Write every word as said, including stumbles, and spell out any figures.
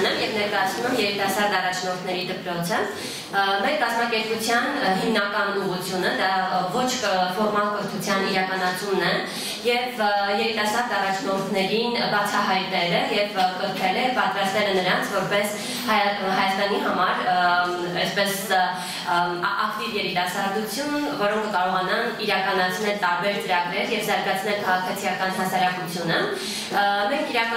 եմ և ներկայացնում եմ երիտասարդ առաջնորդների դպրոցը։ Մեր կազմակերպության հիմնական ուղղությունը դա ոչ ֆորմալ կրթության իրականացումն է և երիտասարդ առաջնորդներին բացահայտել է և կրթել է, պատրաստել է նրանց, որպես Հայաստանի համար այսպես ակտիվ երիտասարդություն, որոնք կարողանան իրականացնել տարբեր ծրագրեր և զարգացնել քաղաքացիական հասարակությունը։ Մենք